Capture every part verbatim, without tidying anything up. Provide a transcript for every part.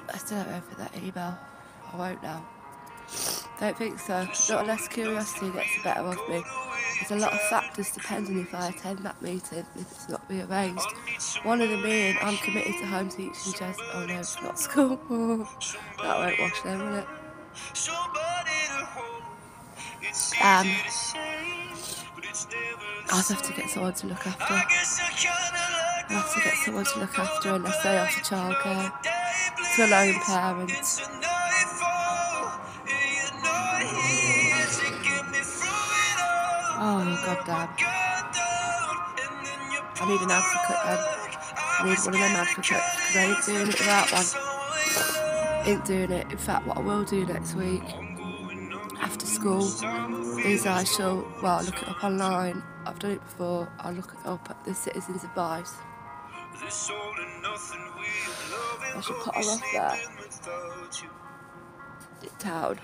I still haven't opened that email. I won't now. Don't think so. Not unless curiosity gets the better of me. There's a lot of factors depending if I attend that meeting and if it's not rearranged. One of them being I'm committed to home teaching just oh no, it's not school. That won't wash then, will it? Um I'll have to get someone to look after. I'll have to get someone to look after unless they offer childcare to a lone parent. Oh, goddamn. I need an advocate then. I need one of them advocates because I ain't doing it without one. Ain't doing it. In fact, what I will do next week after school is I shall, well, look it up online. I've done it before. I'll look it up at the Citizens Advice. I should put her off there. Town.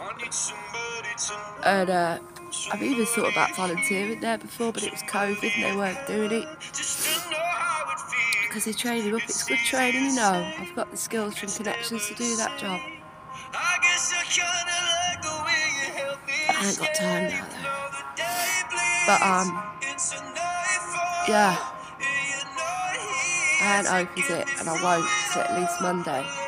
And uh, I've even thought about volunteering there before, but it was COVID and they weren't doing it. Because they train you up, it's good training, you know. I've got the skills and connections to do that job. I ain't got time now though. But um, yeah. I ain't opens it and I won't till at least Monday.